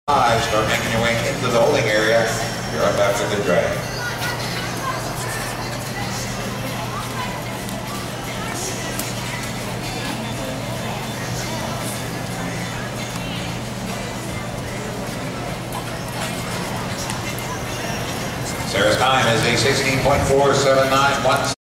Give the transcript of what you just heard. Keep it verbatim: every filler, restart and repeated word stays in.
Five, start making your way into the holding area. You're up after the drag. Sarah's time is a sixteen point four seven nine one.